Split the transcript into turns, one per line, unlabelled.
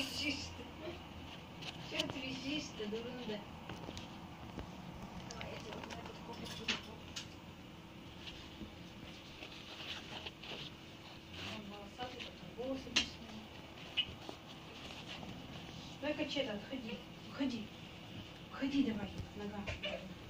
трясись-то? Все трясись-то, дурында. Давай, я тебе вот на этот коврик буду. Он волосатый, такой, волосы не снимал. Давай-ка, Чета, отходи. Уходи. Уходи давай, нога.